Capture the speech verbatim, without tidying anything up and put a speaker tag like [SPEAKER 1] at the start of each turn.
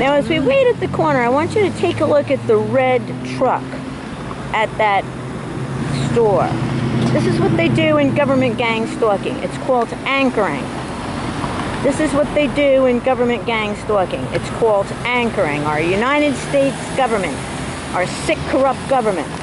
[SPEAKER 1] Now, as we wait at the corner, I want you to take a look at the red truck at that store. This is what they do in government gang stalking. It's called anchoring. This is what they do in government gang stalking. It's called anchoring. Our United States government, our sick, corrupt government,